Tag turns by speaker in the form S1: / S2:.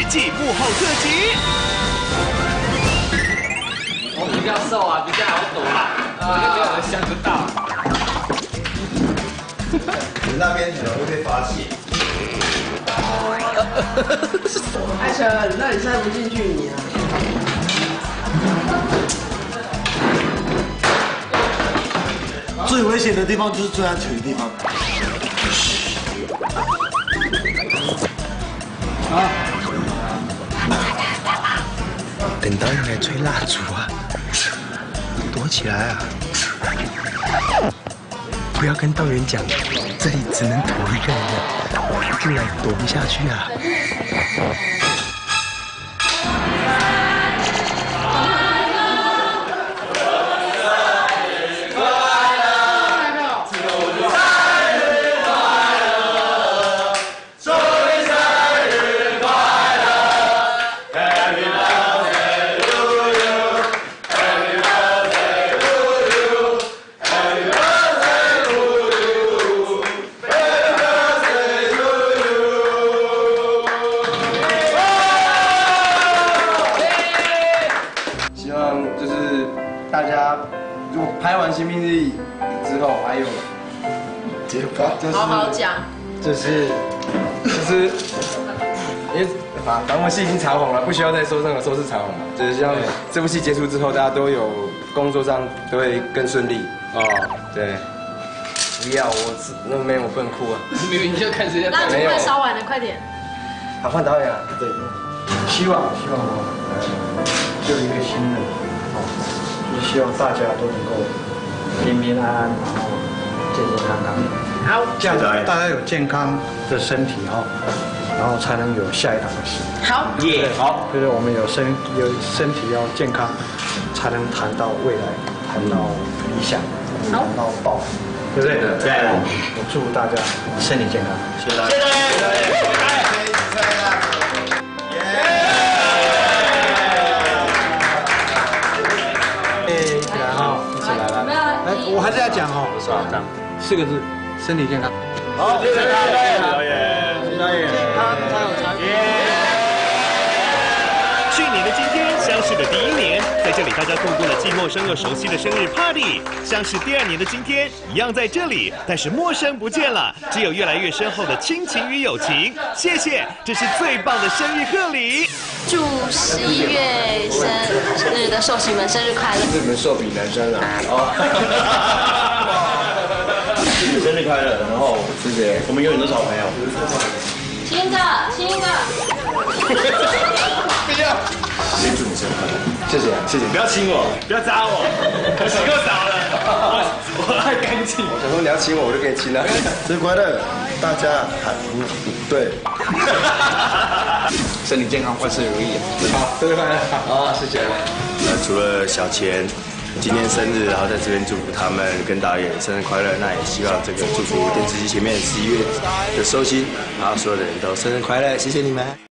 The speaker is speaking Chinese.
S1: 季幕后特辑。
S2: 我比较瘦啊，比较好躲啊，这个没有人想得到。
S3: 你那边可能会被发现。
S4: 艾辰，那你塞不进去你啊？
S5: 最危险的地方就是最安全的地方。啊！
S3: 等导演来吹蜡烛啊！躲起来啊！不要跟导演讲，这里只能躲一个人的，进来躲不下去啊！
S6: 希望就是大家如果拍完《新兵日》之后，还有
S4: 好好讲。
S6: 就是因为反正我们戏已经长红了，不需要再说任何收视长红了。就是希望这部戏结束之后，大家都有工作上都会更顺利哦。对，不要那没有我不能哭啊！
S2: 明明就看谁在。
S4: 蜡烛快烧完了，快点。
S6: 好，换导演啊！对，
S7: 希望我就一个心愿，就是希望大家都能够平平安安，然后健健康康。
S4: 好，
S7: 这样子大家有健康的身体哈，然后才能有下一档的戏。
S4: 好，
S7: 对，好，就是我们有身体要健康，才能谈到未来，谈到理想，谈到抱负，对不对？对。我祝福大家身体健康，谢谢大家。谢谢。一起来哈，一起来了。来，我还是要讲哦，4个字，身体健康。好，谢谢导演，谢谢导演，他有才。
S1: 去年的今天，相识的第1年，在这里大家度过了既陌生又熟悉的生日 party。相识第2年的今天，一样在这里，但是陌生不见了，只有越来越深厚的亲情与友情。谢谢，这是最棒的生日贺礼。
S8: 祝11月生日的寿星们生日快乐！
S6: 你们寿比男生啊！
S3: 生日快乐！然后谢谢，我们永远都是好朋友。
S8: 亲一个，亲一个。
S3: 不要！先祝你生日快乐！谢谢，谢谢。
S1: 不要亲我，不要扎我，我洗够澡了，我爱干净。
S6: 我想说你要亲我，我就给你亲了。
S3: 生日快乐！大家对。
S6: 身体健康，万事如意。好，生日快乐！好，谢谢。
S3: 除了小钱。今天生日，然后在这边祝福他们跟导演生日快乐。那也希望这个祝福电视机前面11月的收心，然后所有的人都生日快乐，谢谢你们。